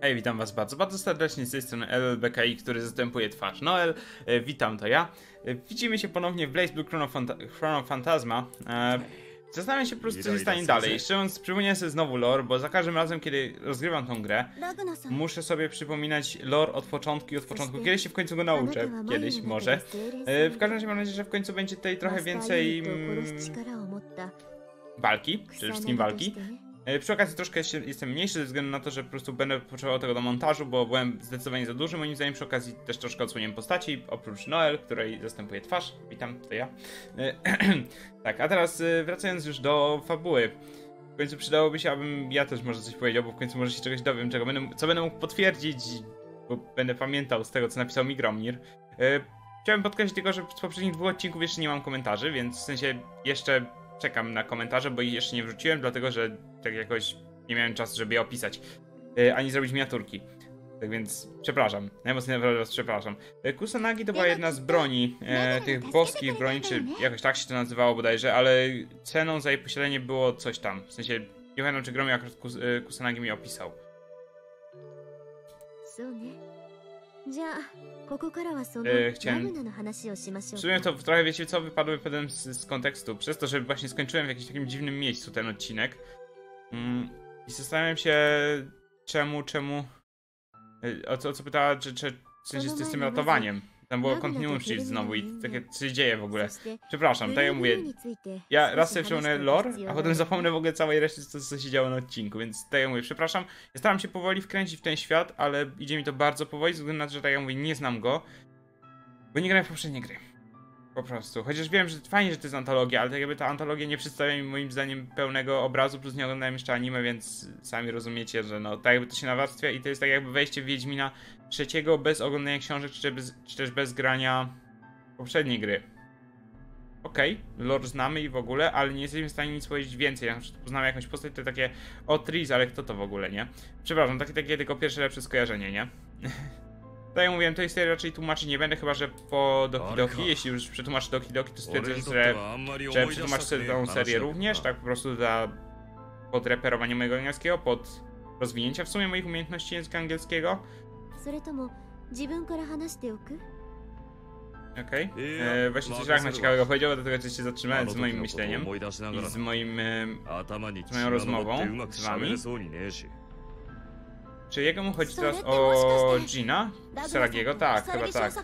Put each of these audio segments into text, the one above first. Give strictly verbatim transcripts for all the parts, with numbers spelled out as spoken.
Hej, witam was bardzo, bardzo serdecznie z tej strony L L B K I, który zastępuje twarz Noel. E, witam, to ja. E, widzimy się ponownie w Blaze Blue Chrono, Phanta Chrono Phantasma. E, zastanawiam się po prostu, co się stanie dalej. Szczerze przypomniałem sobie znowu lore, bo za każdym razem, kiedy rozgrywam tą grę, muszę sobie przypominać lore od początku i od początku. Kiedyś się w końcu go nauczę, kiedyś może. E, w każdym razie mam nadzieję, że w końcu będzie tutaj trochę więcej mm, walki, przede wszystkim walki. Przy okazji troszkę jestem mniejszy ze względu na to, że po prostu będę potrzebował tego do montażu, bo byłem zdecydowanie za duży moim zdaniem. Przy okazji też troszkę odsłoniłem postaci, oprócz Noel, której zastępuje twarz. Witam, to ja. Tak, a teraz wracając już do fabuły. W końcu przydałoby się, abym ja też może coś powiedział, bo w końcu może się czegoś dowiem, czego będę, co będę mógł potwierdzić, bo będę pamiętał z tego, co napisał mi Gromnir. Chciałem podkreślić tylko, że z poprzednich dwóch odcinków jeszcze nie mam komentarzy, więc w sensie jeszcze czekam na komentarze, bo ich jeszcze nie wrzuciłem, dlatego że tak jakoś nie miałem czasu, żeby je opisać, yy, ani zrobić miniaturki. Tak więc przepraszam, najmocniej naprawdę was przepraszam. Yy, Kusanagi to była jedna z broni, yy, tych boskich broni, czy jakoś tak się to nazywało bodajże, ale ceną za jej posiadanie było coś tam. W sensie, nie pamiętam, czy Gromie akurat Kus yy, Kusanagi mi opisał. Yy, chciałem... W sumie to trochę, wiecie co, wypadły potem z, z kontekstu, przez to, że właśnie skończyłem w jakimś takim dziwnym miejscu ten odcinek. Mm, I zastanawiam się, czemu, czemu... Yy, o, co, o co pytała, czy, czy w sensie z tym ratowaniem. Tam było Continuum Shield znowu i takie, co się dzieje w ogóle. Przepraszam, tak jak mówię, ja raz sobie przypomnę lore, a potem zapomnę w ogóle całej reszty, co, co się działo na odcinku, więc tak jak mówię, przepraszam. Ja staram się powoli wkręcić w ten świat, ale idzie mi to bardzo powoli, ze względu na to, że tak jak mówię, nie znam go, bo nie grałem w poprzednie gry. Po prostu. Chociaż wiem, że fajnie, że to jest antologia, ale tak jakby ta antologia nie przedstawia mi moim zdaniem pełnego obrazu, plus nie oglądałem jeszcze anime, więc sami rozumiecie, że no tak jakby to się nawarstwia i to jest tak jakby wejście w Wiedźmina trzeciego bez oglądania książek, czy, bez, czy też bez grania poprzedniej gry. Okej, okay, lore znamy i w ogóle, ale nie jesteśmy w stanie nic powiedzieć więcej. Jak poznamy jakąś postać, to takie o Tris, ale kto to w ogóle, nie? Przepraszam, takie, takie tylko pierwsze lepsze skojarzenie, nie? Tak jak mówiłem, tej serii raczej tłumaczyć nie będę, chyba że po Doki Doki. Jeśli już przetłumaczę Doki Doki, to stwierdzę, że, że przetłumaczę sobie tą serię również, tak po prostu dla pod reperowanie mojego angielskiego, pod rozwinięcia w sumie moich umiejętności języka angielskiego. Okej, okay. Właśnie coś Ragnar ciekawego powiedział, dlatego że się zatrzymałem z moim myśleniem i z moim, z moją rozmową z wami. Czy jego mu chodzi teraz o Gina? Saragiego? Tak, chyba tak.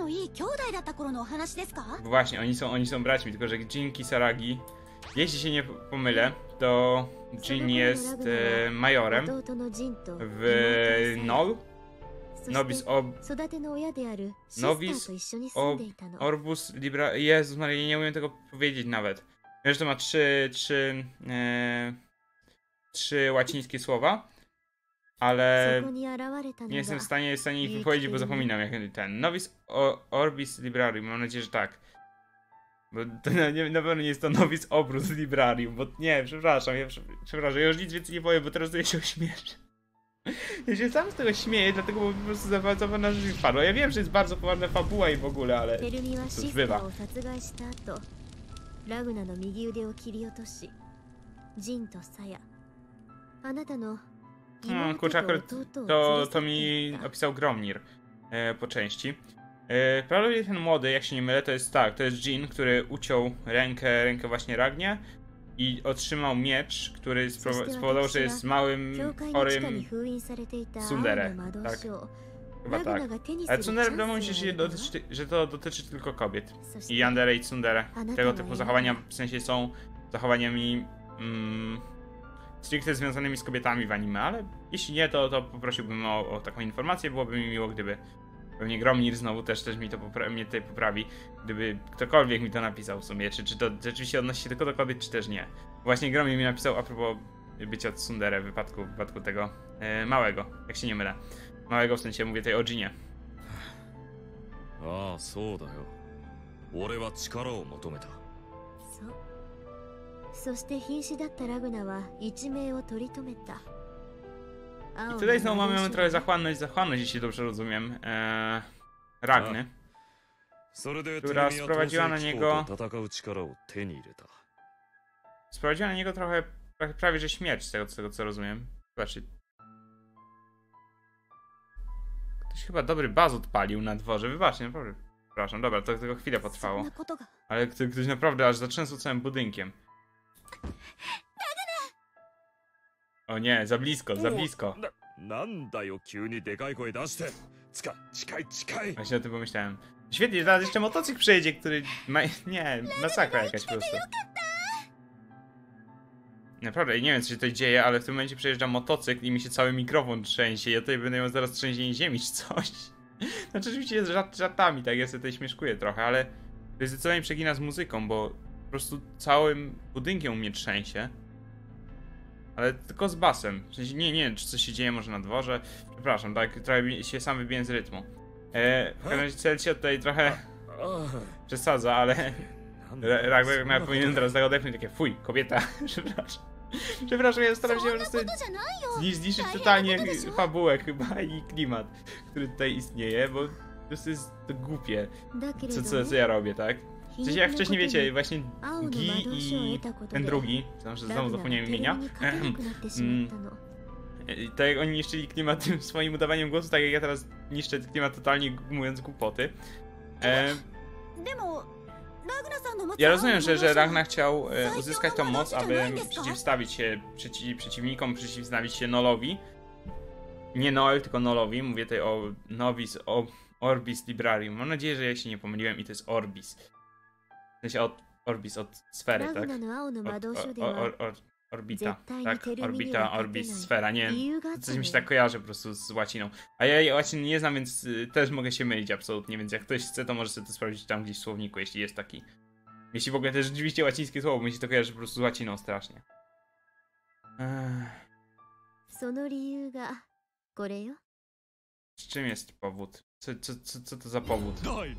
Bo właśnie, oni są, oni są braćmi, tylko że Jin Kisaragi, jeśli się nie pomylę, to Jin jest e, majorem w Nol. Nobis ob... Nobis ob... Orbus Libra... Jezus Maria, nie umiem tego powiedzieć nawet. Wiem, że to ma trzy, trzy, e, trzy łacińskie słowa. Ale nie jestem w stanie, w stanie ich wypowiedzieć, bo zapominam jak ten. Novis Orbis Librarium, mam nadzieję, że tak. Bo to, no, nie, na pewno nie jest to Novis Obrus Librarium, bo nie, przepraszam, ja przepraszam, ja już nic więcej nie powiem, bo teraz ja się ośmieszę. Ja się sam z tego śmieję, dlatego bo po prostu zabawna rzecz mi wpadła. Ja wiem, że jest bardzo poważna fabuła i w ogóle, ale cóż bywa. Hmm, kurczę, akurat to, to mi opisał Gromnir e, po części. E, prawdopodobnie ten młody, jak się nie mylę, to jest tak, to jest Jin, który uciął rękę, rękę właśnie Ragnie i otrzymał miecz, który spowodował, że jest małym, chorym tsundere, tak? Chyba tak. Ale tsundere wydawało mi się, że, dotyczy, że to dotyczy tylko kobiet. I yandere i tsundere. Tego typu zachowania w sensie są zachowaniami mm, stricte związanymi z kobietami w anime, ale jeśli nie, to, to poprosiłbym o, o taką informację, byłoby mi miło, gdyby pewnie Gromnir znowu też, też mi to mnie tutaj poprawi, gdyby ktokolwiek mi to napisał w sumie, czy, czy to rzeczywiście odnosi się tylko do kobiet, czy też nie. Właśnie Gromnir mi napisał a propos bycia tsundere w wypadku, w wypadku tego e, małego, jak się nie mylę. Małego w sensie, mówię tutaj o Ginie. A, so da yo. Ore wa chikara o motometa. I tutaj znowu mamy trochę zachłanność, zachłanność, jeśli dobrze rozumiem, eee, Ragny, która sprowadziła na niego sprowadziła na niego trochę, prawie że śmierć, z tego, z tego co rozumiem. Znaczy, chyba dobry baz odpalił na dworze. Wybaczcie, naprawdę. Przepraszam, dobra, to tylko chwilę potrwało. Ale ktoś naprawdę aż zatrzęsł całym budynkiem. O nie, za blisko, za blisko. Właśnie o tym pomyślałem. Świetnie, teraz jeszcze motocykl przyjedzie, który ma... Nie, masakra jakaś po prostu. Naprawdę, nie wiem co się tutaj dzieje, ale w tym momencie przejeżdża motocykl i mi się cały mikrofon trzęsie. Ja tutaj będę miał zaraz trzęsienie ziemi czy coś. Znaczy oczywiście jest żart, żartami, tak, ja sobie tutaj śmieszkuję trochę, ale to zdecydowanie przegina z muzyką, bo po prostu całym budynkiem u mnie trzęsie. Ale tylko z basem. W sensie, nie, nie wiem, czy coś się dzieje może na dworze. Przepraszam, tak, trochę się sam wybiłem z rytmu. E, w każdym razie cel się tutaj trochę przesadza, ale Ragnar powinien teraz tak odepchnąć takie fuj, kobieta, przepraszam. Przepraszam, ja staram się po prostu zniszczyć totalnie fabułę chyba i klimat, który tutaj istnieje, bo po prostu jest to głupie, co, co, co ja robię, tak? W sensie jak wcześniej wiecie, właśnie Gi i ten drugi, że znowu zapomniałem imienia, tak jak oni niszczyli klimat tym swoim udawaniem głosu, tak jak ja teraz niszczę klimat totalnie mówiąc głupoty. E, ja rozumiem, że, że Ragnar chciał e, uzyskać tą moc, aby przeciwstawić się przeci, przeciwnikom, przeciwstawić się Nolowi. Nie Noel, tylko Nolowi. Mówię tutaj o Novis, o Orbis Librarium. Mam nadzieję, że ja się nie pomyliłem i to jest Orbis. W sensie od Orbis, od sfery, tak? Od, o, o, o, o, orbita, tak? Orbita, Orbis, sfera, nie wiem. Coś mi się tak kojarzy po prostu z łaciną. A ja łaciny nie znam, więc y, też mogę się mylić absolutnie, więc jak ktoś chce, to może sobie to sprawdzić tam gdzieś w słowniku, jeśli jest taki. Jeśli w ogóle to jest rzeczywiście łacińskie słowo, mi się to kojarzy po prostu z łaciną strasznie. Ech. Z czym jest powód? Co, co, co, co to za powód?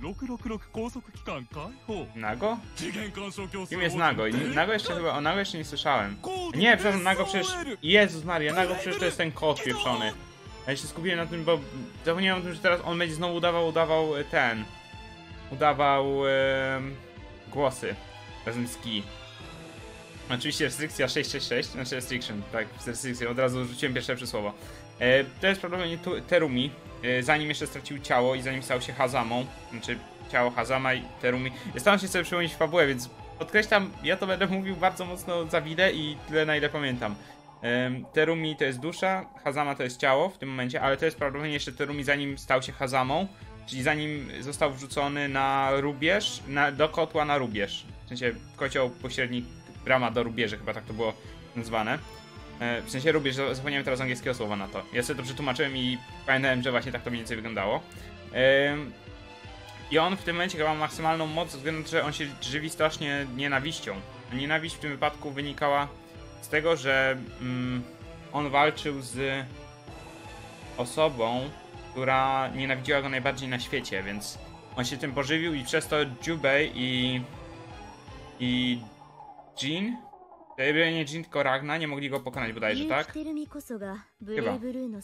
Nago? Kim jest Nago? Nago jeszcze chyba, o Nago jeszcze nie słyszałem. Nie, przepraszam, Nago przecież... Jezus Maria, Nago przecież to jest ten kot pieprzony. Ja się skupiłem na tym, bo zapomniałem o tym, że teraz on będzie znowu udawał, udawał ten... Udawał... E, głosy. Razem z Ki. Oczywiście restrykcja sześć sześć sześć, znaczy restriction, tak, z restrykcją, od razu rzuciłem pierwsze przysłowo. E, to jest prawdopodobnie Terumi, e, zanim jeszcze stracił ciało i zanim stał się Hazamą, znaczy ciało Hazama i Terumi. Ja staram się sobie przypomnieć fabułę, więc podkreślam, ja to będę mówił bardzo mocno za widę i tyle na ile pamiętam. E, Terumi to jest dusza, Hazama to jest ciało w tym momencie, ale to jest prawdopodobnie jeszcze Terumi zanim stał się Hazamą, czyli zanim został wrzucony na rubież, na, do kotła na rubież. W sensie kocioł pośredni, brama do rubieży, chyba tak to było nazwane. W sensie rubież, zapomniałem teraz angielskiego słowa na to. Ja sobie to przetłumaczyłem i pamiętałem, że właśnie tak to mniej więcej wyglądało. I on w tym momencie chyba ma maksymalną moc, ze względu na to, że on się żywi strasznie nienawiścią. Nienawiść w tym wypadku wynikała z tego, że mm, on walczył z osobą, która nienawidziła go najbardziej na świecie, więc on się tym pożywił i przez to Jubei i... i Jin? Nie Jin, tylko Ragnar, nie mogli go pokonać bodajże, tak? Chyba.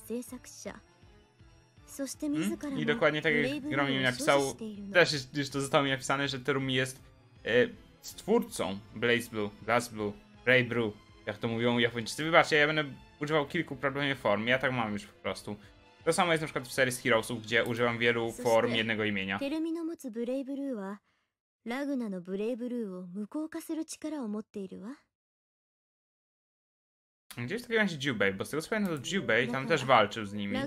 Hmm? I dokładnie tak jak Gromi mi napisał, też już to zostało mi napisane, że Terumi jest e, stwórcą Blaze Blue, Blaze Blue, Ray Blue, jak to mówią Japończycy. Wybaczcie, ja będę używał kilku prawdopodobnie form, ja tak mam już po prostu. To samo jest na przykład w serii z Heroesów, gdzie używam wielu form jednego imienia. Gdzieś takiego będzie Jubei, bo z tego co pamiętam to Jubei tam też walczył z nimi.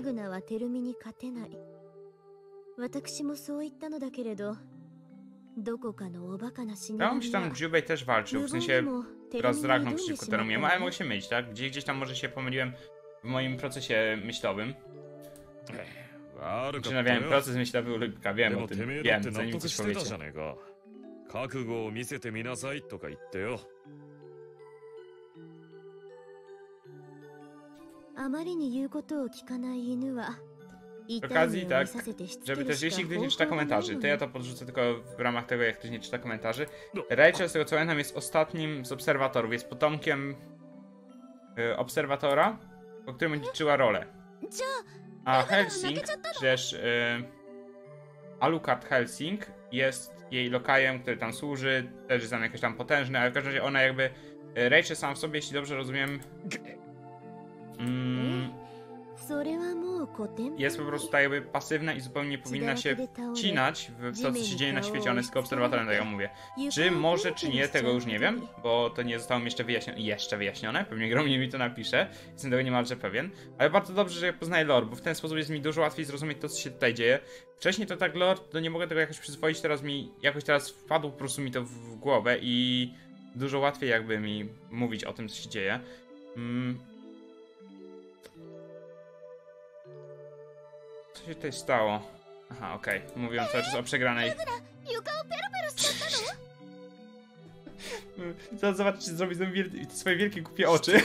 Wydawało mi się tam Jubei też walczył, w sensie wraz z Ragną przeciwko Terumiemu, ale mogę się mylić, tak? Gdzieś, gdzieś tam może się pomyliłem w moim procesie myślowym. Przemawiałem proces myślowy u Lubka, wiem o tym, wiem, zanim coś powiecie. Przy okazji, tak, żeby też jeśli ktoś nie czyta komentarzy, to ja to podrzucę tylko w ramach tego, jak ktoś nie czyta komentarzy. Rachel, z tego co pamiętam, jest ostatnim z obserwatorów, jest potomkiem y, obserwatora, po którym liczyła rolę. A Helsing, przecież y, Alucard Helsing jest jej lokajem, który tam służy, też jest tam jakiś tam potężny, ale w każdym razie ona jakby, y, Rachel sam w sobie, jeśli dobrze rozumiem, mm, jest po prostu tak jakby pasywna i zupełnie nie powinna się wcinać w to, co się dzieje na świecie. Ona jest tylko obserwatorem, tak jak mówię. Czy może, czy nie, tego już nie wiem, bo to nie zostało mi jeszcze wyjaśnione. Jeszcze wyjaśnione. Pewnie Gromnie mi to napisze. Jestem tego niemalże pewien. Ale bardzo dobrze, że ja poznaję lore, bo w ten sposób jest mi dużo łatwiej zrozumieć to, co się tutaj dzieje. Wcześniej to tak lore, to nie mogę tego jakoś przyzwoić, teraz mi, jakoś teraz wpadło po prostu mi to w głowę i dużo łatwiej jakby mi mówić o tym, co się dzieje. Mm. Co się tutaj stało? Aha, okej. Okay. Mówiłem cały czas o przegranej. Zobacz, czy zrobi swoje wielkie głupie oczy.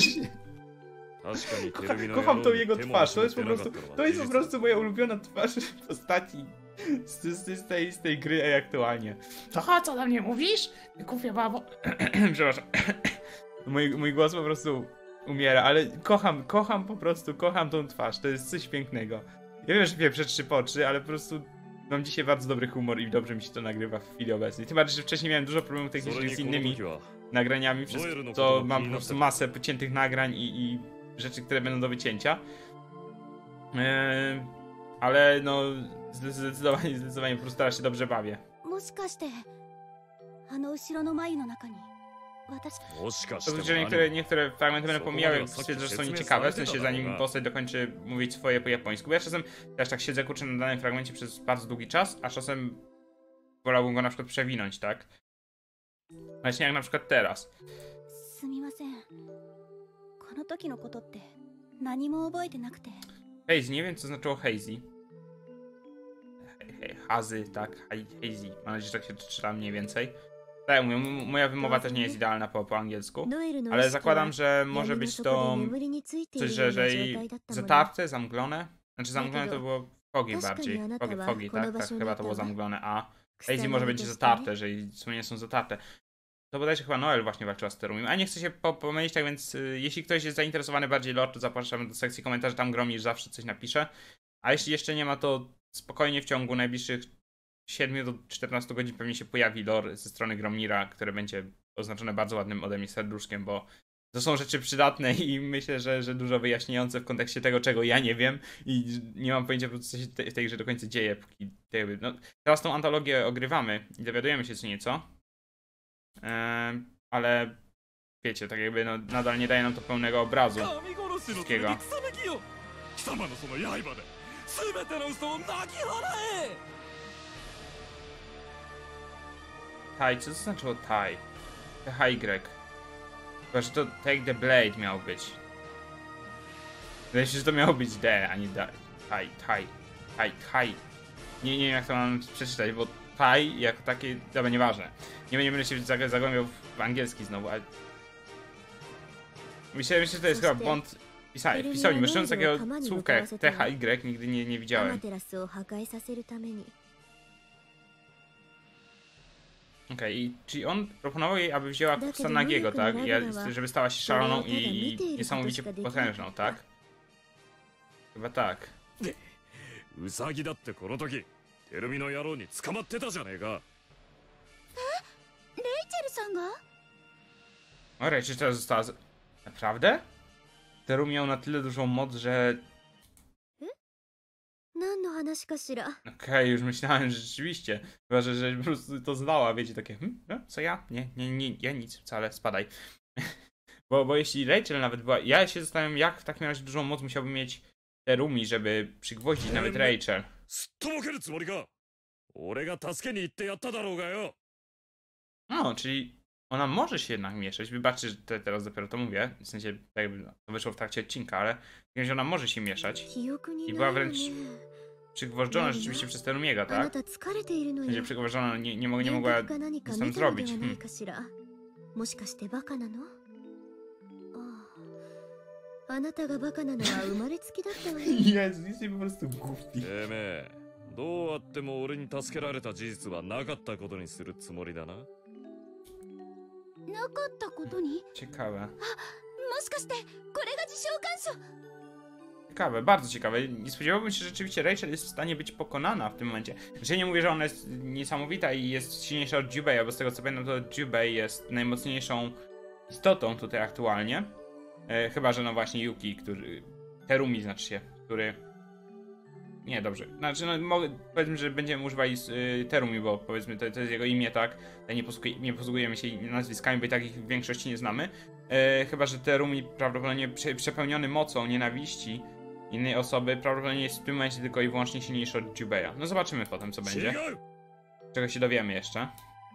Kocha, kocham tą jego twarz, to jest po prostu, to jest po prostu moja ulubiona twarz w postaci z, z, z, tej, z tej gry aktualnie. To co do mnie mówisz? Głupia babo. Przepraszam. mój, mój głos po prostu umiera, ale kocham, kocham po prostu, kocham tą twarz, to jest coś pięknego. Ja wiem, że wiem trzy po trzy, ale po prostu mam dzisiaj bardzo dobry humor i dobrze mi się to nagrywa w chwili obecnej. Tym bardziej, że wcześniej miałem dużo problemów technicznych z innymi nagraniami, przez to mam po prostu masę pociętych nagrań i, i rzeczy, które będą do wycięcia. Eee, ale no, zdecydowanie, zdecydowanie po prostu teraz się dobrze bawię. To, że niektóre, niektóre fragmenty będę pomijał, jak stwierdzę, że są nieciekawe, w sensie zanim postać dokończy mówić swoje po japońsku. Bo ja czasem też tak siedzę, kurczę, na danym fragmencie przez bardzo długi czas, a czasem wolałbym go na przykład przewinąć, tak? Właśnie jak na przykład teraz. Hazy, nie wiem co znaczyło hazy. Hazy, tak, hazy. Mam nadzieję, że tak się czyta mniej więcej. Tak jak mówię, moja wymowa też nie jest idealna po, po angielsku, ale zakładam, że może być to coś, że, że jej zatarte, zamglone. Znaczy zamglone to było fogi bardziej, fogi, fogi tak? Tak, chyba to było zamglone, a hazy może być zatarte, że jej słonie są zatarte. To bodajże chyba Noel właśnie walczyła z Terumim, a nie chcę się po pomylić, tak więc y, jeśli ktoś jest zainteresowany bardziej lore, to zapraszam do sekcji komentarzy, tam Gromir zawsze coś napisze. A jeśli jeszcze nie ma, to spokojnie w ciągu najbliższych siedmiu do czternastu godzin pewnie się pojawi lore ze strony Gromira, które będzie oznaczone bardzo ładnym ode mnie serduszkiem, bo to są rzeczy przydatne i myślę, że, że dużo wyjaśniające w kontekście tego, czego ja nie wiem i nie mam pojęcia, co się w tej grze do końca dzieje. Póki, no, teraz tą antologię ogrywamy i dowiadujemy się co nieco. Eee, ale wiecie, tak jakby no, nadal nie daje nam to pełnego obrazu wszystkiego. Tai, co to znaczyło Tai? T H Y. Chyba, że to Take the Blade miał być. Wydaje się, że to miało być D, a nie Da. Tai, Tai, Tai, Tai. Nie, nie wiem jak to mam przeczytać, bo Tai jako takie, dobra, nieważne. Nie będziemy się zagłębiał w angielski znowu, ale... Myślę, myślę że to jest chyba błąd pisania. W pisaniu, myśląc takiego słówka jak T H Y nigdy nie, nie widziałem. Okej, okay, i czyli on proponował jej, aby wzięła Kusanagiego, tak? I, żeby stała się szaloną i, i niesamowicie potężną, tak? Chyba tak. Usagi datte kono toki Terumi no yarou ni tsukamatte ta janai ka. Rachel-san ga? O, Rachel teraz została z... Naprawdę? Terumi miał na tyle dużą moc, że... Okej, okay, już myślałem, że rzeczywiście. Chyba, że, że po prostu to znała, wiecie, takie hm, no, co ja? Nie, nie, nie, ja nic, wcale, spadaj. bo, bo jeśli Rachel nawet była... Ja się zastanawiam, jak w takim razie dużą moc musiałby mieć Terumi, żeby przygwoździć nawet Rachel. No, czyli ona może się jednak mieszać. Wybaczcie, że te, teraz dopiero to mówię. W sensie, tak jakby to wyszło w trakcie odcinka, ale wiem, że ona może się mieszać. I była wręcz przygwożdżona rzeczywiście przez Terumiego, tak? W sensie przygwożdżona, nie, nie, nie mogła nic tam zrobić. Hmm. Jezu, jesteś po prostu głupi. Ciekawe. Ciekawe, bardzo ciekawe. Nie spodziewałbym się, że rzeczywiście Rachel jest w stanie być pokonana w tym momencie. Znaczy, ja nie mówię, że ona jest niesamowita i jest silniejsza od Jubeya, bo z tego co pamiętam, to Jubei jest najmocniejszą istotą tutaj aktualnie. E, chyba, że no właśnie Yuki, który... Terumi znaczy się, który... Nie, dobrze. Znaczy, no, mogę, powiedzmy, że będziemy używali y, Terumi, bo powiedzmy, to, to jest jego imię, tak? Nie, posługuje, nie posługujemy się nazwiskami, bo i takich w większości nie znamy. E, chyba, że Terumi prawdopodobnie prze, przepełniony mocą nienawiści innej osoby, prawdopodobnie jest w tym momencie tylko i wyłącznie silniejszy od Jubeya. No zobaczymy potem, co będzie. Czego się dowiemy jeszcze.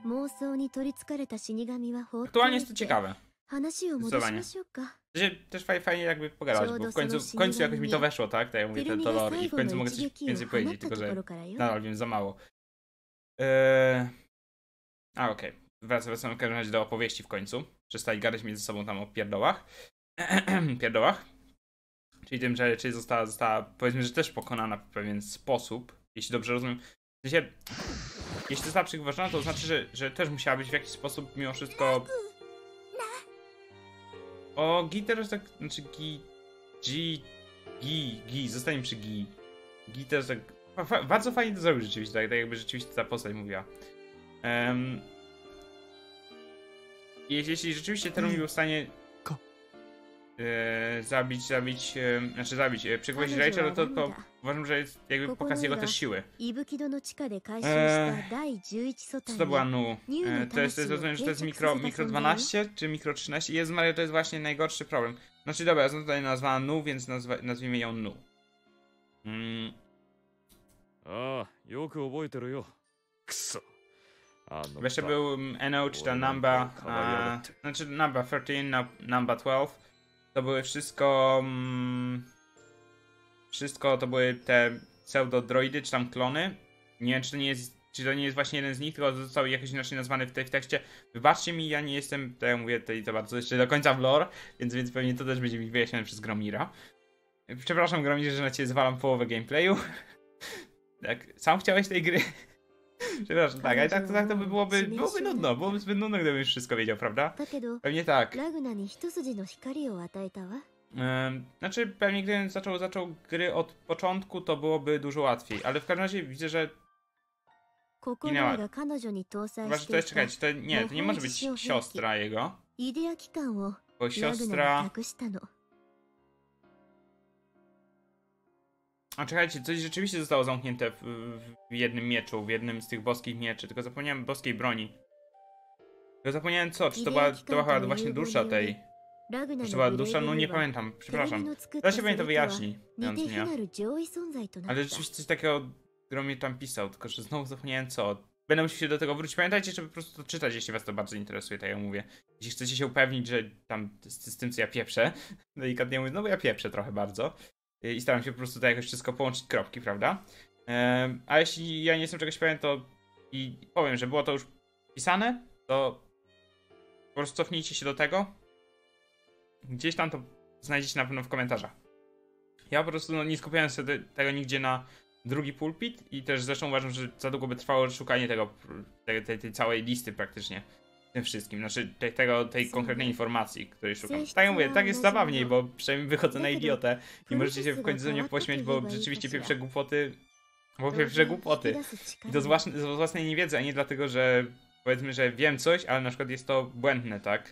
Aktualnie jest to ciekawe. Zdecydowanie. Też fajnie jakby pogadać, bo w końcu, w końcu jakoś mi to weszło, tak? Tak jak mówię, ten to lore i w końcu mogę coś więcej powiedzieć, tylko że nadal wiem za mało. Eee... A, okej. Okay. Wracam, wracam w każdym razie do opowieści w końcu. Przestali gadać między sobą tam o pierdołach. pierdołach. Czyli tym, że czyli została, została, powiedzmy, że też pokonana w pewien sposób, jeśli dobrze rozumiem. W sensie, jeśli została przygwożdżona, to znaczy, że, że też musiała być w jakiś sposób mimo wszystko... O, Gi teraz tak, znaczy Gi... Gi... Gi... Gi, zostańmy przy Gi. Gi też tak... Fa, bardzo fajnie to zrobił rzeczywiście, tak, tak jakby rzeczywiście ta postać mówiła. Um, jeśli, jeśli rzeczywiście Terumi był w stanie... E, zabić, zabić, e, znaczy zabić, e, przygwoździć Rachel, to, to uważam, że jest jakby pokaz jego też siły. E, co to była Nu? E, to jest, to jest, rozumiem, że to jest mikro, mikro dwanaście czy mikro trzynaście? Jezu Maria, to jest właśnie najgorszy problem. Znaczy dobra, ja znam tutaj nazwała Nu, więc nazwa, nazwijmy ją Nu. Mm. Jeszcze był Eno, czy ta Namba, a, znaczy Namba trzynaście, Namba dwanaście. To były wszystko... Mm, wszystko to były te pseudo-droidy, czy tam klony. Nie wiem, czy to nie jest, czy to nie jest właśnie jeden z nich, tylko został jakoś inaczej nazwany w, tej, w tekście. Wybaczcie mi, ja nie jestem, tak jak mówię, tutaj to bardzo jeszcze do końca w lore, więc, więc pewnie to też będzie mi wyjaśnione przez Gromira. Przepraszam, Gromir, że na ciebie zwalam połowę gameplayu. Tak, sam chciałeś tej gry. Przepraszam, tak, ale tak to, tak to by byłoby, byłoby nudno, byłoby zbyt nudno, gdybym już wszystko wiedział, prawda? Pewnie tak. Ehm, znaczy, pewnie gdybym zaczął, zaczął gry od początku, to byłoby dużo łatwiej, ale w każdym razie widzę, że... Ginęła. Chyba, że to jest, czekajcie, to nie, to nie może być siostra jego. Bo siostra... A czekajcie, coś rzeczywiście zostało zamknięte w, w jednym mieczu, w jednym z tych boskich mieczy, tylko zapomniałem boskiej broni. Tylko zapomniałem co, czy to była, to była chyba właśnie dusza tej... Czy to była dusza? No nie pamiętam, przepraszam. Teraz się pewnie to wyjaśni, więc nie. Ale rzeczywiście coś takiego, którą mnie tam pisał, tylko że znowu zapomniałem co. Będę musiał się do tego wrócić. Pamiętajcie, żeby po prostu to czytać, jeśli was to bardzo interesuje, tak jak mówię. Jeśli chcecie się upewnić, że tam z, z tym co ja pieprzę, delikatnie mówię, no bo ja pieprzę trochę bardzo. I staram się po prostu to jakoś wszystko połączyć kropki, prawda? Ehm, a jeśli ja nie jestem czegoś pewien, to i powiem, że było to już pisane, to po prostu cofnijcie się do tego. Gdzieś tam to znajdziecie na pewno w komentarzach. Ja po prostu no, nie skupiałem sobie tego nigdzie na drugi pulpit i też zresztą uważam, że za długo by trwało szukanie tego, tej, tej, tej całej listy praktycznie. Tym wszystkim, znaczy te, tego, tej konkretnej informacji, której szukam. Tak jak mówię, tak jest zabawniej, bo przynajmniej wychodzę na idiotę i możecie się w końcu ze mnie pośmiać, bo rzeczywiście pieprzę głupoty, bo pieprzę głupoty. I to z własnej, z własnej niewiedzy, a nie dlatego, że powiedzmy, że wiem coś, ale na przykład jest to błędne, tak?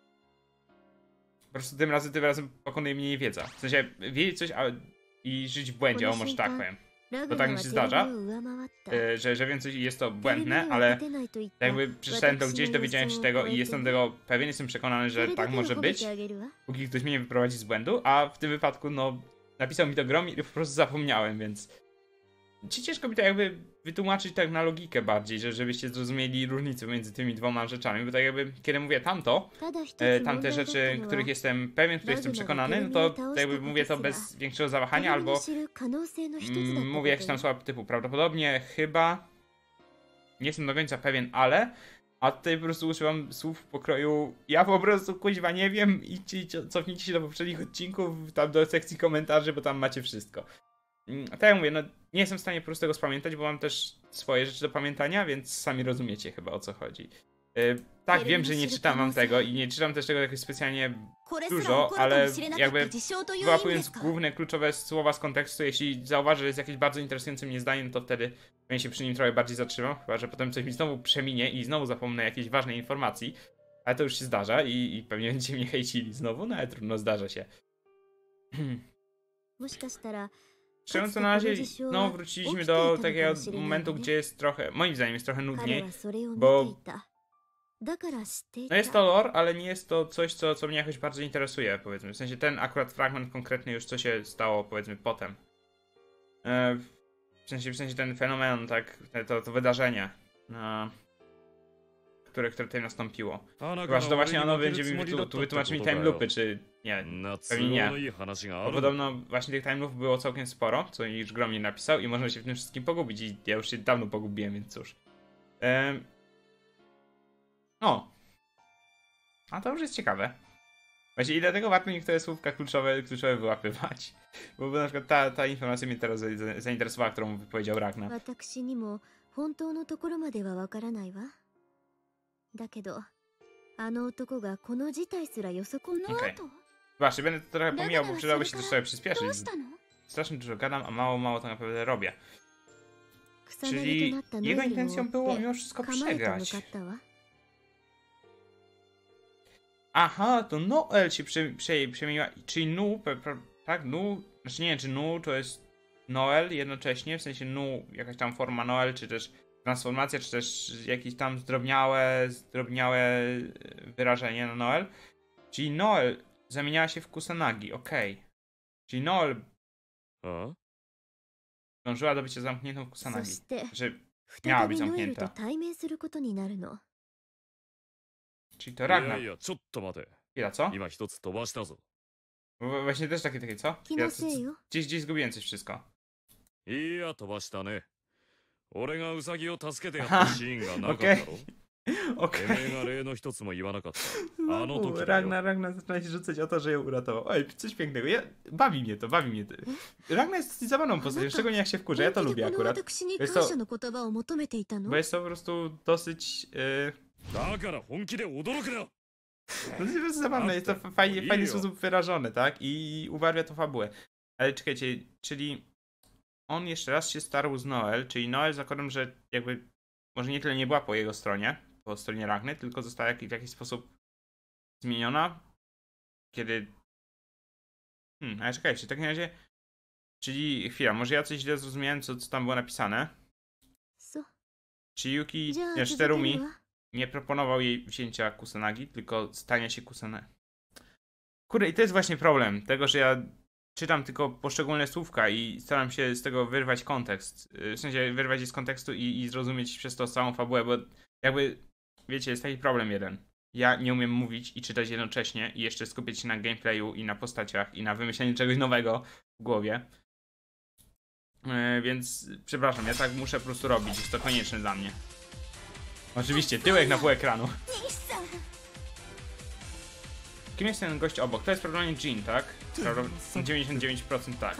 Po prostu tym razem, tym razem pokonuje mnie niewiedza. W sensie wiedzieć coś a, i żyć w błędzie, o może tak powiem. Bo tak mi się zdarza, yy, że, że wiem coś i jest to błędne, ale jakby przeczytałem to gdzieś, dowiedziałem się tego i jestem tego pewien, jestem przekonany, że tak może być, póki ktoś mnie nie wyprowadzi z błędu, a w tym wypadku, no, napisał mi to Gromir i po prostu zapomniałem, więc ciężko mi to jakby wytłumaczyć tak na logikę bardziej, że żebyście zrozumieli różnicę między tymi dwoma rzeczami, bo tak jakby, kiedy mówię tamto, e, tamte rzeczy, których jestem pewien, których jestem przekonany, no to tak jakby mówię to bez większego zawahania, albo mm, mówię jakieś tam słowa typu prawdopodobnie, chyba, nie jestem do końca pewien, ale, a tutaj po prostu używam słów w pokroju, ja po prostu kuźwa nie wiem, idźcie, cofnijcie się do poprzednich odcinków, tam do sekcji komentarzy, bo tam macie wszystko. Tak jak mówię, no nie jestem w stanie po prostu tego spamiętać, bo mam też swoje rzeczy do pamiętania, więc sami rozumiecie chyba o co chodzi. Yy, tak, wiem, że nie czytam wam tego i nie czytam też tego jakoś specjalnie dużo, ale jakby wyłapując główne, kluczowe słowa z kontekstu, jeśli zauważę, że jest jakieś bardzo interesujące mnie zdanie, no to wtedy pewnie się przy nim trochę bardziej zatrzymam, chyba że potem coś mi znowu przeminie i znowu zapomnę jakiejś ważnej informacji, ale to już się zdarza i, i pewnie będziecie mnie hejcili znowu, no ale trudno, zdarza się. Szczerze to na razie no, wróciliśmy do takiego momentu, gdzie jest trochę, moim zdaniem jest trochę nudniej, bo no jest to lore, ale nie jest to coś, co, co mnie jakoś bardzo interesuje, powiedzmy. W sensie ten akurat fragment konkretny już co się stało, powiedzmy, potem. E, w, sensie, w sensie ten fenomen, tak, to, to wydarzenie, e, które, które tutaj nastąpiło. Chyba, że to właśnie ono będzie mi wytłu wytłumaczyć mi time loopy, czy nie, pewnie nie. Bo podobno właśnie tych time loopów było całkiem sporo, co już Grom mi napisał i można się w tym wszystkim pogubić i ja już się dawno pogubiłem, więc cóż. E, O! A to już jest ciekawe. Właśnie i dlatego warto niektóre słówka kluczowe, kluczowe wyłapywać. Bo na przykład ta, ta informacja mnie teraz zainteresowała, którą wypowiedział Ragnar. Okej. Właśnie, będę to trochę pomijał, bo przydałoby się też sobie przyspieszyć. Strasznie dużo gadam, a mało, mało to naprawdę robię. Czyli jego intencją było mimo wszystko przegrać. Aha, to Noel się prze, prze, przemieniła. Czyli Nu, tak? Nu, znaczy nie wiem, czy Nu to jest Noel jednocześnie, w sensie Nu, jakaś tam forma Noel, czy też transformacja, czy też jakieś tam zdrobniałe, zdrobniałe wyrażenie na Noel. Czyli Noel zamieniała się w Kusanagi, okej. Okay. Czyli Noel dążyła do bycia zamkniętą w Kusanagi. Że miała być zamknięta. Czyli to Ragnar. Chwila, co? Bo właśnie też takie, takie, co? Ja, co, co? Gdzieś, gdzieś zgubiłem coś wszystko. Okej. Okej. Ragnar, Ragnar zaczyna się rzucać o to, że ją uratował. Oj, coś pięknego. Ja, bawi mnie to, bawi mnie to. Ragnar jest zabawną postacią, szczególnie jak się wkurza. Ja to lubię akurat. Bo jest to, bo jest to po prostu dosyć... Yy... No to jest po prostu zabawne, jest to fajnie, w fajny sposób wyrażone, tak? I ubarwia to fabułę. Ale czekajcie, czyli on jeszcze raz się starł z Noel, czyli Noel zakładam, że jakby może nie tyle nie była po jego stronie, po stronie Ragny, tylko została w jakiś sposób zmieniona, kiedy... Hmm, ale czekajcie, w takim razie... Czyli, chwila, może ja coś źle zrozumiałem, co, co tam było napisane? Czy Yuki, nie, Terumi nie proponował jej wzięcia Kusanagi, tylko stania się Kusanagi. Kurde, i to jest właśnie problem tego, że ja czytam tylko poszczególne słówka i staram się z tego wyrwać kontekst. W sensie wyrwać je z kontekstu i, i zrozumieć przez to całą fabułę, bo jakby, wiecie, jest taki problem jeden. Ja nie umiem mówić i czytać jednocześnie i jeszcze skupiać się na gameplayu i na postaciach i na wymyśleniu czegoś nowego w głowie. Yy, więc przepraszam, ja tak muszę po prostu robić, jest to konieczne dla mnie. Oczywiście, tyłek na pół ekranu. Kim jest ten gość obok? To jest prawdopodobnie Jin, tak? dziewięćdziesiąt dziewięć procent tak.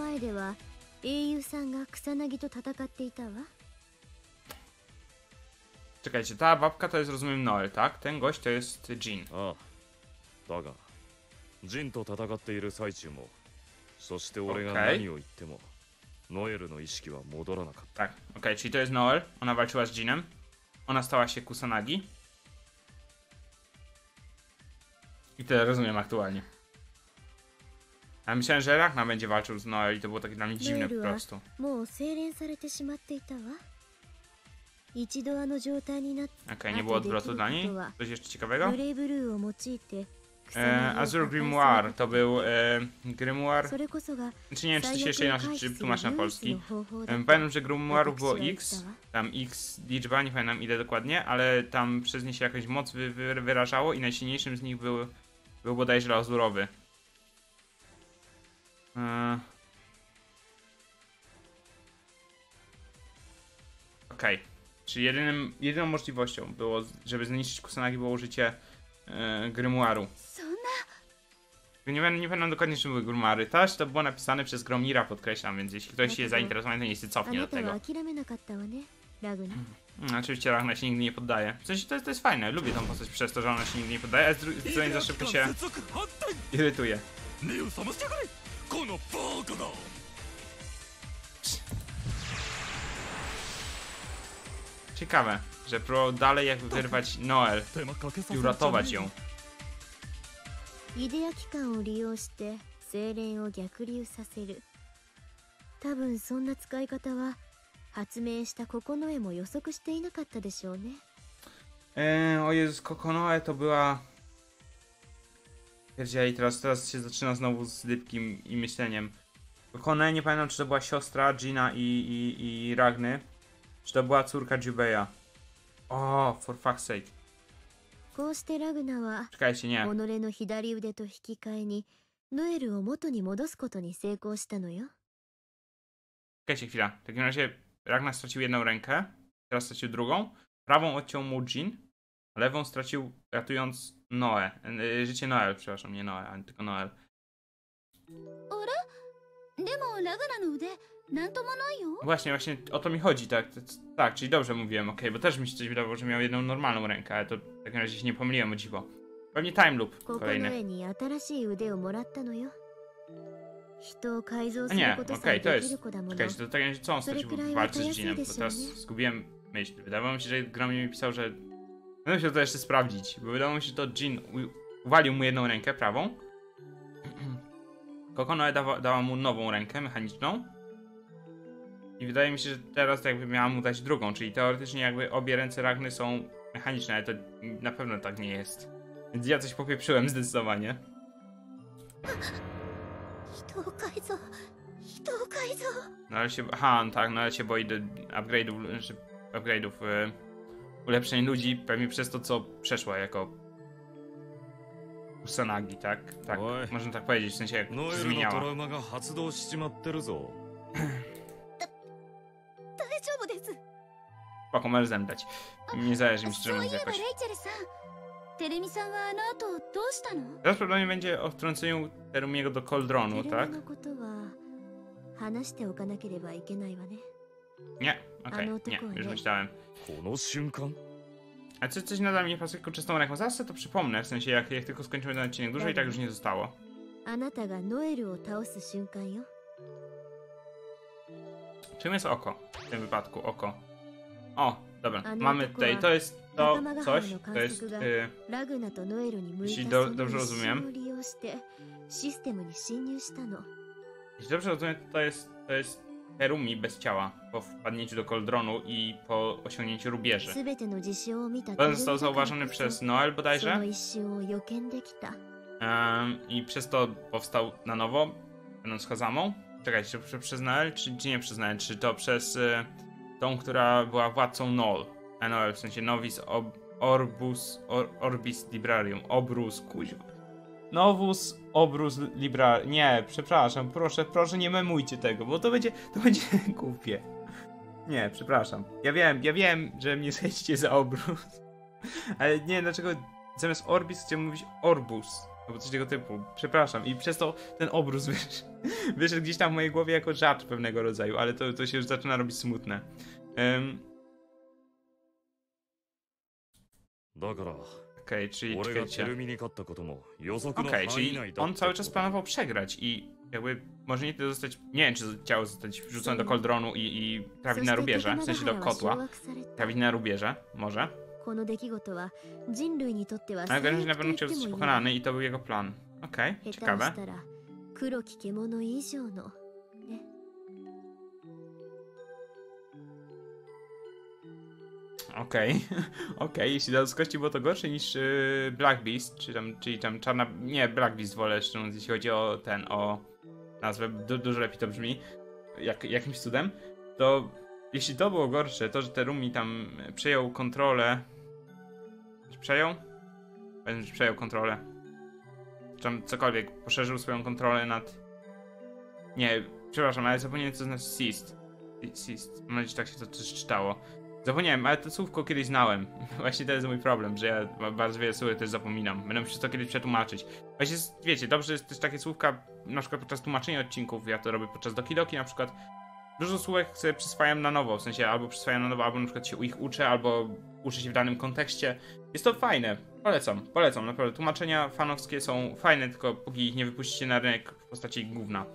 Czekajcie, ta babka to jest, rozumiem, Noel, tak? Ten gość to jest Jin. Okay. Tak, okej, okay, czyli to jest Noel. Ona walczyła z Jinem. Ona stała się Kusanagi. I tyle rozumiem aktualnie. Ja myślałem, że Ragnar będzie walczył z Noel i to było takie dla mnie dziwne po prostu. Okej, okay, nie było odwrotu dla niej? Coś jeszcze ciekawego? E, Azure Grimoire to był e, Grimoire. Znaczy nie wiem, czy to się jeszcze inaczej czy tłumaczy na polski. E, pamiętam, że Grimoire'ów było X. Tam X liczba, nie pamiętam ile dokładnie, ale tam przez nie się jakaś moc wy, wy, wyrażało i najsilniejszym z nich był, był bodajże azurowy. E... Okej. Okay. Czyli jedynym, jedyną możliwością było, żeby zniszczyć Kusanagi, było użycie e, Grimoire'u. Nie wiem, nie pamiętam dokładnie, czym były Grimoire'y. Też to było napisane przez Gromira, podkreślam, więc jeśli ktoś się zainteresowany, to niestety cofnie do tego. Hmm, oczywiście Ragnar się nigdy nie poddaje. W sensie to jest, to jest fajne, lubię tą postać przez to, że ona się nigdy nie poddaje, a z drugiej strony za szybko się irytuje. Ciekawe, że próbował dalej jakby wyrwać Noel i uratować ją. 精錬を逆流させる。多分そんな使い方は発明した九重も予測していなかったでしょうね。Eee, o Jezus, Kokonoe to była... Pierdzieli, teraz, teraz się zaczyna znowu z Lipkim i myśleniem. Kokonoe, nie pamiętam, czy to była siostra Gina i, i, i Ragny, czy to była córka Jubeya. O, for fuck's sake. Czekajcie, nie. Czekajcie chwilę. W takim razie Ragnar stracił jedną rękę, teraz stracił drugą. Prawą odciął mu Jin, a lewą stracił ratując Noe. Yy, życie Noel, przepraszam, nie Noe, ale tylko Noel. Właśnie, właśnie o to mi chodzi, tak, tak, czyli dobrze mówiłem, okej, okay, bo też mi się coś wydawało, że miał jedną normalną rękę, ale to w takim razie się nie pomyliłem, o dziwo. Pewnie time loop kolejny. A nie, okej, okay, to jest, czekajcie, to w takim razie co on stracił w walce z Jinem, bo teraz zgubiłem myśl. Wydawało mi się, że gra mi pisał, że... Będę musiał to jeszcze sprawdzić, bo wydawało mi się, że to Jin uwalił mu jedną rękę, prawą. Kokonoe dawa, dała mu nową rękę mechaniczną. I wydaje mi się, że teraz jakby miała mu dać drugą, czyli teoretycznie jakby obie ręce Ragny są mechaniczne, ale to na pewno tak nie jest. Więc ja coś popieprzyłem zdecydowanie. No ale się... Aha, tak, no ale się boi upgrade'ów, znaczy upgrade'ów, yy, ulepszeń ludzi, pewnie przez to, co przeszła jako Kusanagi, tak? Tak, Oj. Można tak powiedzieć, w sensie jak się zmieniała. Spoko, możesz zemdleć. Nie zależy mi, szczerze mówiąc, jakoś. Teraz problemem będzie o wtrąceniu Terumiego do Cauldronu, tak? Nie, okej, okay, nie, już myślałem. A coś, coś nadal nie pasuje czystą ręką. Zaraz sobie to przypomnę, w sensie jak, jak tylko skończymy ten odcinek. Dużo i tak już nie zostało. Czym jest oko? W tym wypadku oko. O, dobra, mamy tutaj, to jest to coś, to jest, yy, jeśli do, dobrze rozumiem. Jeśli dobrze rozumiem, to jest, to jest Terumi bez ciała po wpadnięciu do Cauldronu i po osiągnięciu rubieży. To został zauważony przez Noel bodajże. Um, I przez to powstał na nowo, będąc Hazamą. Czekajcie, czy przez Noel, czy, czy nie przez Noel, czy to przez y, tą, która była władcą Nol. A Noel, w sensie Novis ob, Orbus or, Orbis Librarium. Obrus, kuźwa. Novus Obrus Librarium. Nie, przepraszam, proszę, proszę nie memujcie tego, bo to będzie, to będzie głupie. Nie, przepraszam. Ja wiem, ja wiem, że mnie zechcicie za Obrus. Ale nie, dlaczego zamiast Orbis chcę mówić Orbus. Albo coś tego typu. Przepraszam. I przez to ten obrus wyszedł, wyszedł gdzieś tam w mojej głowie jako żart pewnego rodzaju, ale to, to się już zaczyna robić smutne. Um. Okej, okay, czyli czekajcie. Okej, okay, czyli on cały czas planował przegrać i jakby może nie zostać, nie wiem czy chciał zostać wrzucony do Cauldronu i, i trafić na rubieże, w sensie do kotła. Trafić na rubieże, może. Ale w razie na pewno chciał zostać pokonany i to był jego plan. Okej, okay, ciekawe. Okej, okay. okej, okay. Jeśli dla ludzkości było to gorsze niż yy, Black Beast, czy tam, czyli tam czarna... Nie, Black Beast wolę, szczerze mówiąc, jeśli chodzi o ten, o nazwę, du dużo lepiej to brzmi, jak, jakimś cudem, to jeśli to było gorsze, to, że Terumi tam przejął kontrolę... Przejął? Pewnie, że przejął kontrolę. Czy tam cokolwiek, poszerzył swoją kontrolę nad... Nie, przepraszam, ale zapomniałem, co to znaczy seized. Seized, mam nadzieję, że tak się to też czytało. Zapomniałem, ale to słówko kiedyś znałem. Właśnie to jest mój problem, że ja bardzo wiele słów też zapominam. Będę musiał to kiedyś przetłumaczyć. Właśnie, wiecie, dobrze jest też takie słówka, na przykład podczas tłumaczenia odcinków, ja to robię podczas Doki Doki na przykład. Dużo słówek sobie przyswajam na nowo, w sensie albo przyswajam na nowo, albo na przykład się ich uczę, albo uczę się w danym kontekście. Jest to fajne. Polecam, polecam, naprawdę. Tłumaczenia fanowskie są fajne, tylko póki ich nie wypuścicie na rynek w postaci gówna.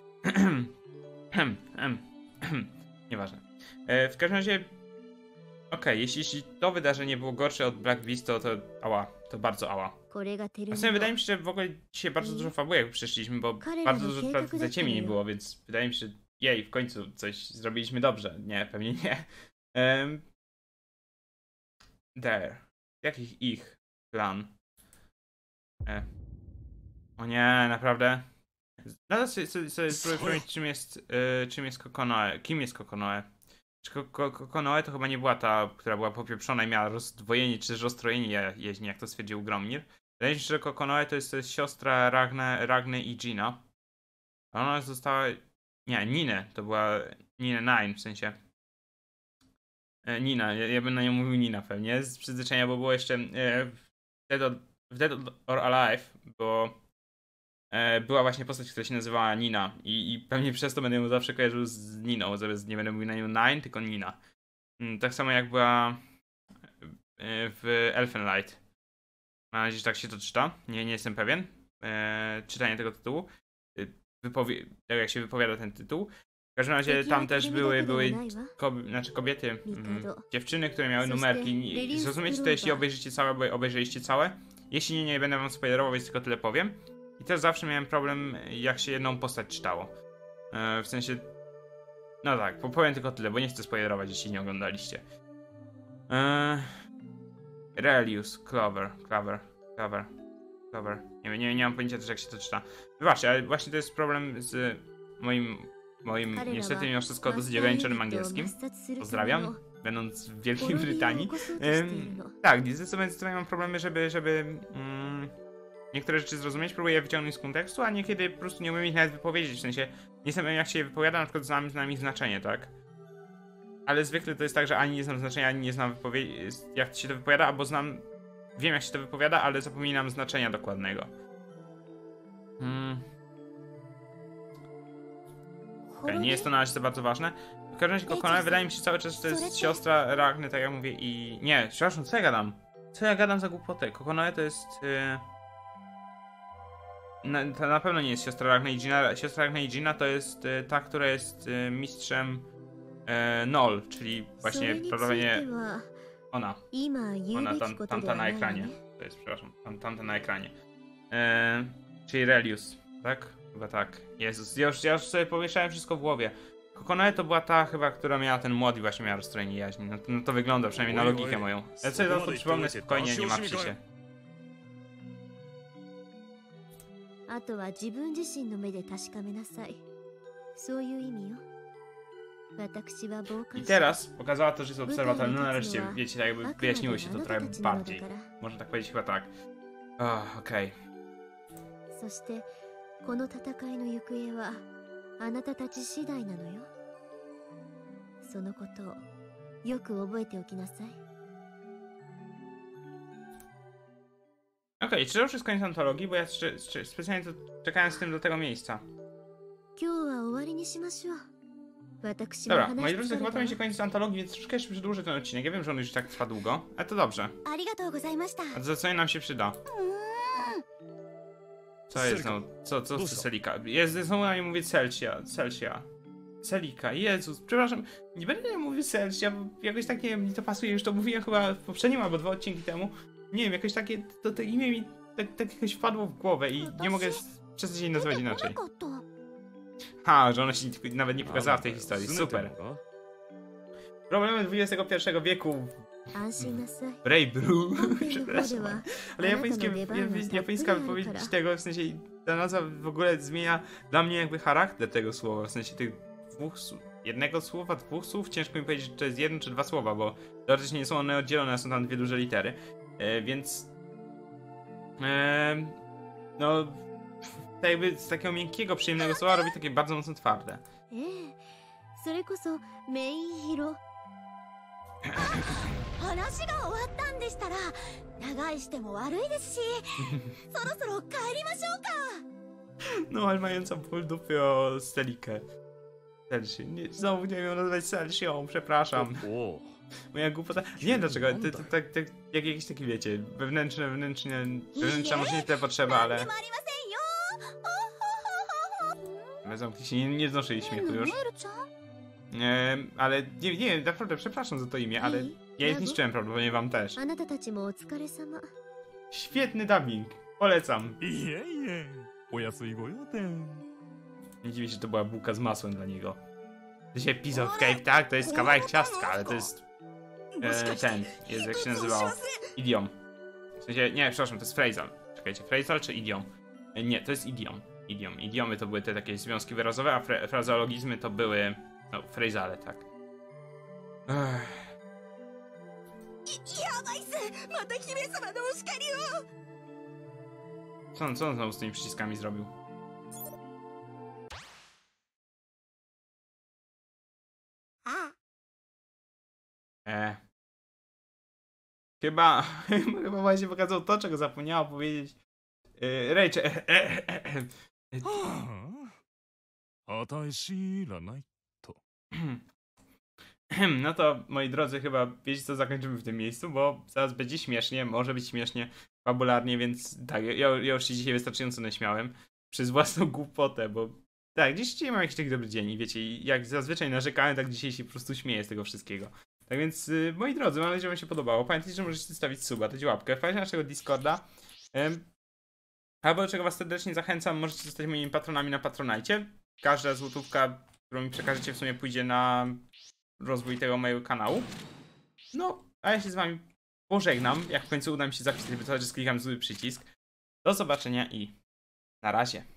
Nieważne. E, w każdym razie okej, okay, jeśli, jeśli to wydarzenie było gorsze od Black Beast, to, to ała, to bardzo ała. A w sumie wydaje mi się, że w ogóle dzisiaj bardzo dużo fabułek przeszliśmy, bo bardzo dużo praw w zaciemnień było, więc wydaje mi się, że jej, w końcu coś zrobiliśmy dobrze. Nie, pewnie nie. Um, there. Jaki ich plan? E. O nie, naprawdę? Nadal sobie, sobie, sobie spróbuję przypomnieć, czym jest, y, czym jest Kokonoe. Kim jest Kokonoe? Czy Kokonoe to chyba nie była ta, która była popieprzona i miała rozdwojenie, czy też rozstrojenie jeźdźni, jak to stwierdził Gromnir. Wydaje mi się, że Kokonoe to jest, to jest siostra Ragne, Ragny i Gina. Ona została... Nie, Ninę. To była Ninę Nine, w sensie. E, Nina, ja, ja bym na nią mówił Nina pewnie, z przyzwyczajenia, bo było jeszcze e, w, Dead or, w Dead or Alive, bo e, była właśnie postać, która się nazywała Nina i, i pewnie przez to będę ją zawsze kojarzył z Niną, zamiast nie będę mówił na nią Nine, tylko Nina. Mm, tak samo jak była e, w Elfenlight. Mam nadzieję, że tak się to czyta, nie, nie jestem pewien. E, czytanie tego tytułu. Wypowie tak jak się wypowiada ten tytuł. W każdym razie tam też były, były kob znaczy kobiety, mm, dziewczyny, które miały numerki. Zrozumiecie to, jeśli obejrzycie całe, bo obejrzeliście całe. Jeśli nie, nie będę wam spoilerował, więc tylko tyle powiem. I też zawsze miałem problem, jak się jedną postać czytało. E, w sensie... No tak, powiem tylko tyle, bo nie chcę spoilerować, jeśli nie oglądaliście. E, Relius, Clover, Clover, Clover, Clover. Nie, nie, nie mam pojęcia też, jak się to czyta. Wybaczcie, ale właśnie to jest problem z moim... Moim, niestety mimo wszystko dosyć ograniczonym angielskim. Pozdrawiam, będąc w Wielkiej Brytanii. Um, tak, zdecydowanie mam problemy, żeby, żeby um, niektóre rzeczy zrozumieć, próbuję je wyciągnąć z kontekstu, a niekiedy po prostu nie umiem ich nawet wypowiedzieć, w sensie nie wiem, jak się je wypowiada, na przykład znam, znam ich znaczenie, tak? Ale zwykle to jest tak, że ani nie znam znaczenia, ani nie znam wypowiedzi, jak się to wypowiada, albo znam, wiem jak się to wypowiada, ale zapominam znaczenia dokładnego. Hmm. Okay, nie jest to na razie bardzo ważne. W każdym razie Kokonoe wydaje mi się cały czas, że to jest siostra Ragny, tak jak mówię, i... Nie, przepraszam, co ja gadam? Co ja gadam za głupotę? Kokonoe to jest... Yy... Na, to na pewno nie jest siostra Ragny i Gina. Siostra Ragny i Gina to jest yy, ta, która jest yy, mistrzem yy, Nol, czyli właśnie prawdopodobnie ona. Ona, tam, tamta na ekranie. To jest, przepraszam, tam, tamta na ekranie. Yy, czyli Relius, tak? Chyba tak. Jezus, ja już, ja już sobie pomieszałem wszystko w głowie. Kokonoe to była ta chyba, która miała ten młot i właśnie miała rozstrojenie jaźni. No, no to wygląda, przynajmniej na logikę moją. Ja sobie to przypomnę spokojnie, nie martwcie się. I teraz pokazała to, że jest obserwator. No nareszcie, wiecie, tak jakby wyjaśniło się to trochę bardziej. Można tak powiedzieć chyba tak. Oh, okej. Okay. この戦いの行方はあなたたち次第なのよ。そのことをよく覚えておきなさい。Okej, okay, czy to już jest koniec antologii? Bo ja specjalnie to czekałem z tym do tego miejsca. Dobra, moi drodzy, chyba to będzie koniec antologii, więc troszkę jeszcze przedłużę ten odcinek. Ja wiem, że on już tak trwa długo, ale to dobrze. A to za co nam się przyda? Co jest no? Co, co z Selika? Jest, znowu na nie mówię Celsia, Celsia. Celika, Jezus, przepraszam, nie będę nie mówił Celsia, bo jakoś tak, nie wiem, mi to pasuje, już to mówiłem chyba w poprzednim albo dwa odcinki temu. Nie wiem, jakoś takie, to, to imię mi tak, tak jakoś wpadło w głowę i nie mogę przestać jej nazywać inaczej. Ha, że ona się nawet nie pokazała w tej historii, super. Problemy dwudziestego pierwszego wieku. Brejbru, przepraszam. Ale japońskie, japońska wypowiedź tego, w sensie ta nazwa w ogóle zmienia dla mnie jakby charakter tego słowa, w sensie tych dwóch jednego słowa, dwóch słów, ciężko mi powiedzieć, czy to jest jedno czy dwa słowa, bo teoretycznie nie są one oddzielone, są tam dwie duże litery, e, więc e, no tak jakby z takiego miękkiego, przyjemnego słowa robi takie bardzo mocno twarde. 話が終わったんでしたら長居しても悪いですしそろそろ帰りましょうか No, ale mająca ból dupy o Selikę. Selsi. Nie, znowu nie wiem nazwać Selsią, przepraszam. Moja głupota. Nie wiem dlaczego, to, to, to, to, jak jakieś takie wiecie, wewnętrzne, wewnętrzne, wewnętrzna może nie tyle potrzeba, ale... Zamknij się, nie, nie znoszę jej śmiechu już. E, ale nie, nie wiem, naprawdę przepraszam za to imię, ale ja je zniszczyłem prawdopodobnie wam też. Świetny dubbing. Polecam. いえいえ、お安いご用店。 Nie dziwię się, że to była bułka z masłem dla niego. To się piece of cake, tak? To jest kawałek ciastka, ale to jest... E, ten, jest jak się nazywał? Idiom. W sensie, nie, przepraszam, to jest phrasal. Czekajcie, phrasal czy idiom? E, nie, to jest idiom. Idiom. Idiomy to były te takie związki wyrazowe, a fra frazeologizmy to były... No, phrasale, tak. Ech. Co on, co on znowu z tymi przyciskami zrobił? E. Chyba, chyba właśnie pokazał to, czego zapomniała powiedzieć e, Rachel. E, e, e, e. あたい知らないと。 No to, moi drodzy, chyba wiecie co, zakończymy w tym miejscu, bo zaraz będzie śmiesznie, może być śmiesznie fabularnie, więc tak, ja, ja już się dzisiaj wystarczająco naśmiałem przez własną głupotę, bo tak, dziś dzisiaj mam jakiś taki dobry dzień i wiecie, jak zazwyczaj narzekałem, tak dzisiaj się po prostu śmieję z tego wszystkiego. Tak więc, yy, moi drodzy, mam nadzieję, że wam się podobało. Pamiętajcie, że możecie zostawić suba, dać łapkę, wpaść na naszego Discorda. Ym, albo do czego was serdecznie zachęcam, możecie zostać moimi patronami na Patronite. Każda złotówka, którą mi przekażecie, w sumie pójdzie na rozwój tego mojego kanału. No, a ja się z wami pożegnam. Jak w końcu uda mi się zapisać, wystarczy, że sklikam zły przycisk. Do zobaczenia i na razie.